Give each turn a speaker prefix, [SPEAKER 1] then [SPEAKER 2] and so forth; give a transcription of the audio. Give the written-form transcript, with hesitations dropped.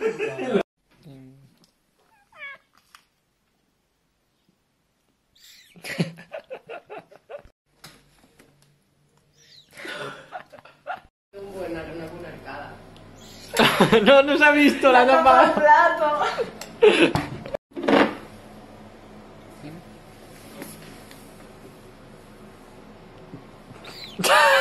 [SPEAKER 1] No, no se ha visto la tapa.
[SPEAKER 2] Plato.